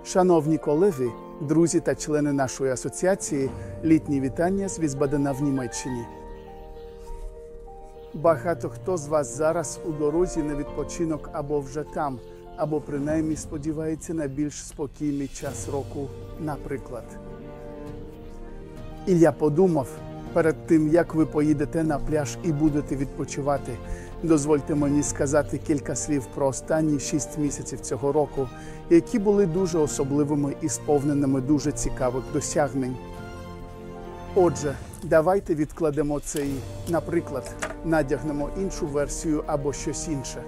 Шановні колеги, друзі та члени нашої асоціації, літні вітання з Візбадена в Німеччині. Багато хто з вас зараз у дорозі на відпочинок або вже там, або принаймні сподівається на більш спокійний час року, наприклад. І я подумав, перед тим, як ви поїдете на пляж і будете відпочивати, дозвольте мені сказати кілька слів про останні 6 місяців цього року, які були дуже особливими і сповненими дуже цікавих досягнень. Отже, давайте відкладемо це і, наприклад, надягнемо іншу версію або щось інше.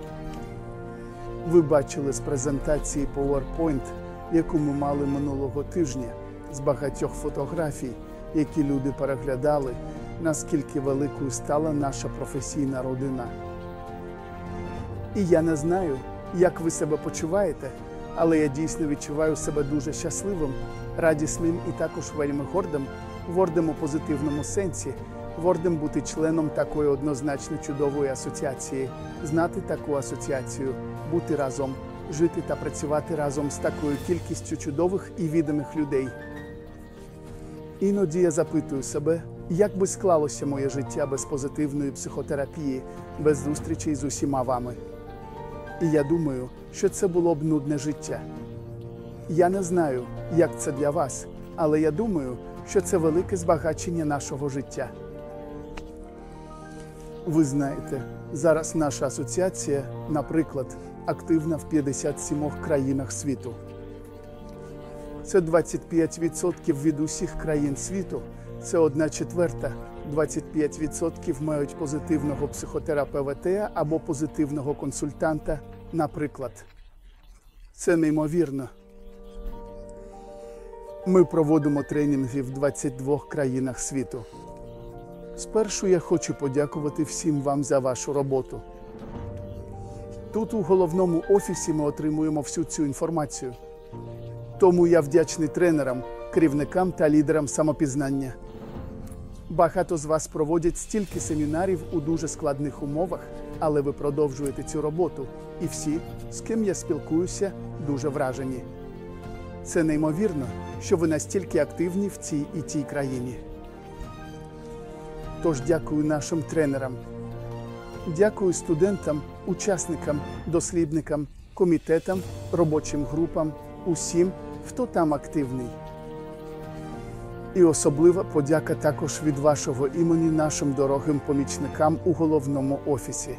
Ви бачили з презентації PowerPoint, яку ми мали минулого тижня, з багатьох фотографій, які люди переглядали, наскільки великою стала наша професійна родина. І я не знаю, як ви себе почуваєте, але я дійсно відчуваю себе дуже щасливим, радісним і також вельми гордим у позитивному сенсі, гордим бути членом такої однозначно чудової асоціації, знати таку асоціацію, бути разом, жити та працювати разом з такою кількістю чудових і відомих людей. Іноді я запитую себе, як би склалося моє життя без позитивної психотерапії, без зустрічей з усіма вами. І я думаю, що це було б нудне життя. Я не знаю, як це для вас, але я думаю, що це велике збагачення нашого життя. Ви знаєте, зараз наша асоціація, наприклад, активна в 57 країнах світу. Це 25% від усіх країн світу, це 1/4, 25% мають позитивного психотерапевта або позитивного консультанта, наприклад. Це неймовірно. Ми проводимо тренінги в 22 країнах світу. Спершу я хочу подякувати всім вам за вашу роботу. Тут у головному офісі ми отримуємо всю цю інформацію. Тому я вдячний тренерам, керівникам та лідерам самопізнання. Багато з вас проводять стільки семінарів у дуже складних умовах, але ви продовжуєте цю роботу. І всі, з ким я спілкуюся, дуже вражені. Це неймовірно, що ви настільки активні в цій і тій країні. Тож дякую нашим тренерам. Дякую студентам, учасникам, дослідникам, комітетам, робочим групам, усім, хто там активний. І особлива подяка також від вашого імені нашим дорогим помічникам у головному офісі.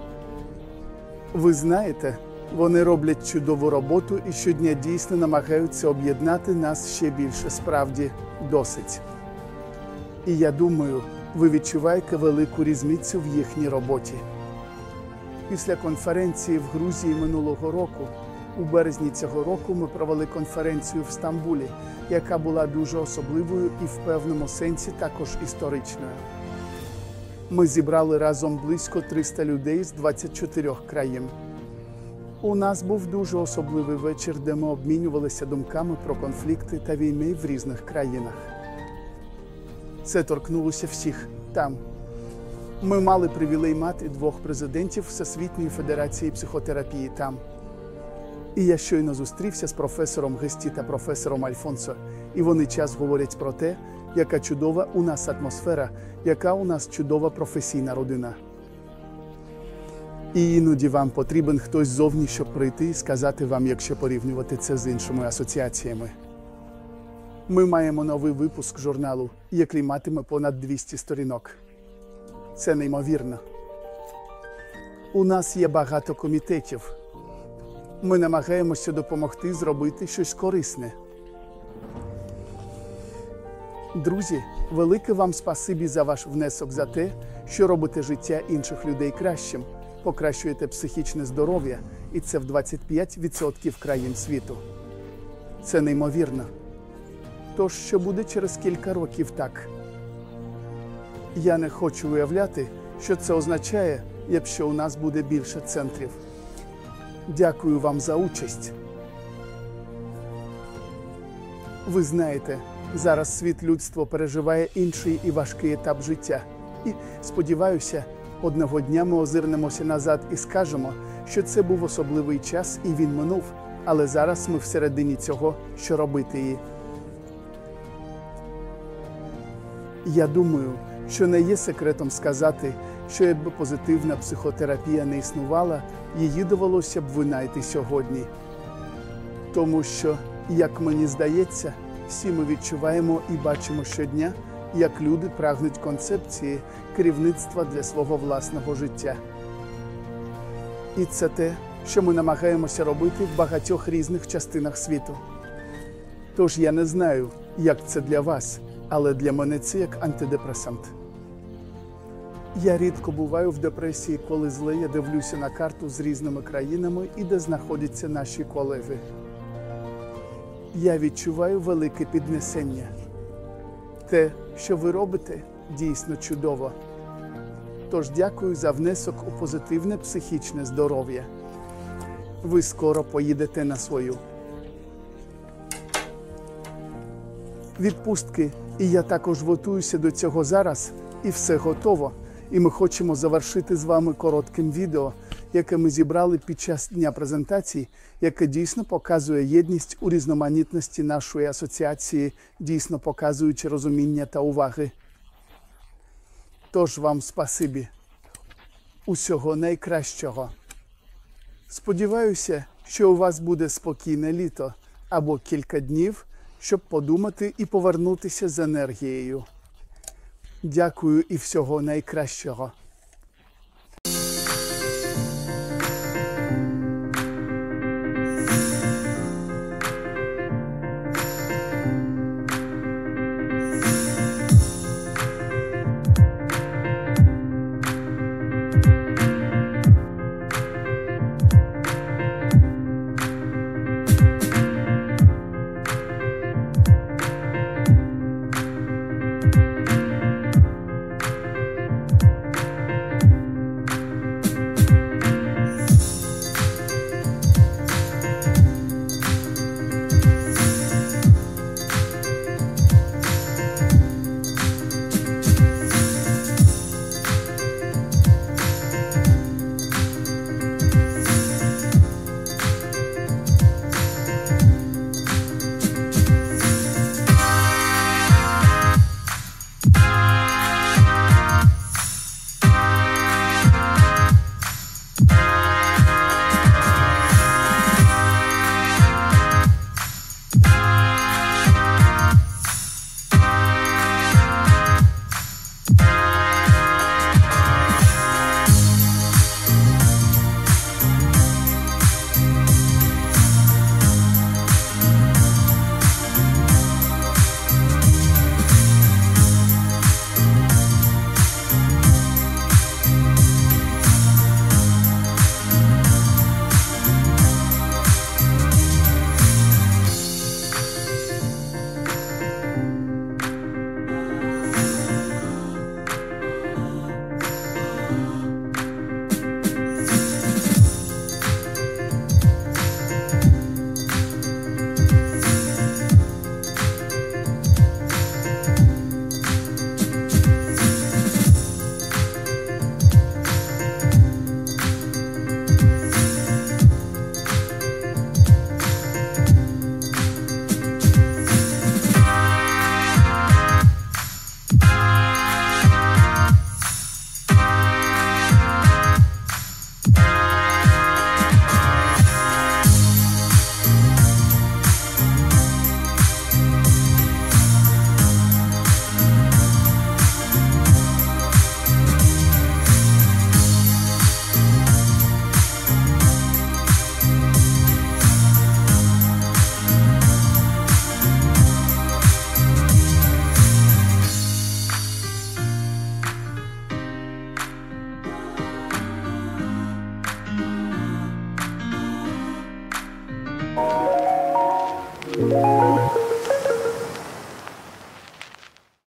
Ви знаєте, вони роблять чудову роботу і щодня дійсно намагаються об'єднати нас ще більше, справді, досить. І я думаю, ви відчуваєте велику різницю в їхній роботі. Після конференції в Грузії минулого року, у березні цього року ми провели конференцію в Стамбулі, яка була дуже особливою і в певному сенсі також історичною. Ми зібрали разом близько 300 людей з 24 країн. У нас був дуже особливий вечір, де ми обмінювалися думками про конфлікти та війни в різних країнах. Це торкнулося всіх там. Ми мали привілей мати 2 президентів Всесвітньої Федерації психотерапії там. І я щойно зустрівся з професором Гесті та професором Альфонсо, і вони час говорять про те, яка чудова у нас атмосфера, яка у нас чудова професійна родина. І іноді вам потрібен хтось ззовні, щоб прийти і сказати вам, якщо порівнювати це з іншими асоціаціями. Ми маємо новий випуск журналу, який матиме понад 200 сторінок. Це неймовірно. У нас є багато комітетів. Ми намагаємося допомогти зробити щось корисне. Друзі, велике вам спасибі за ваш внесок, за те, що робите життя інших людей кращим, покращуєте психічне здоров'я, і це в 25% країн світу. Це неймовірно. Тож, що буде через кілька років так? Я не хочу уявляти, що це означає, якщо у нас буде більше центрів. Дякую вам за участь. Ви знаєте, зараз світ людства переживає інший і важкий етап життя. І, сподіваюся, одного дня ми озирнемося назад і скажемо, що це був особливий час і він минув, але зараз ми всередині цього, що робити її. Я думаю, що не є секретом сказати, що якби позитивна психотерапія не існувала, її довелося б винайти сьогодні. Тому що, як мені здається, всі ми відчуваємо і бачимо щодня, як люди прагнуть концепції керівництва для свого власного життя. І це те, що ми намагаємося робити в багатьох різних частинах світу. Тож я не знаю, як це для вас, але для мене це як антидепресант. Я рідко буваю в депресії, коли зле я дивлюся на карту з різними країнами і де знаходяться наші колеги. Я відчуваю велике піднесення. Те, що ви робите, дійсно чудово. Тож дякую за внесок у позитивне психічне здоров'я. Ви скоро поїдете на свою відпустки, і я також готуюся до цього зараз, і все готово. І ми хочемо завершити з вами коротким відео, яке ми зібрали під час дня презентацій, яке дійсно показує єдність у різноманітності нашої асоціації, дійсно показуючи розуміння та уваги. Тож вам спасибі. Усього найкращого. Сподіваюся, що у вас буде спокійне літо або кілька днів, щоб подумати і повернутися з енергією. Дякую і всього найкращого.